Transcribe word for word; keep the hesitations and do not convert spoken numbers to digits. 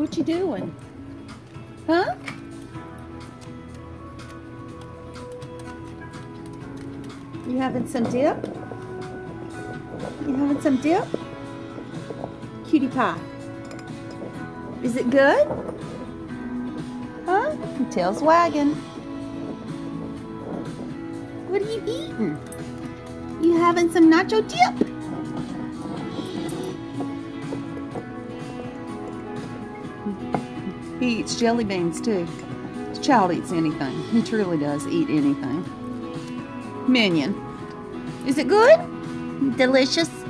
What you doing? Huh? You having some dip? You having some dip? Cutie pie. Is it good? Huh? Your tail's wagging. What are you eating? You having some nacho dip? He eats jelly beans too. This child eats anything. He truly does eat anything. Minion. Is it good? Delicious?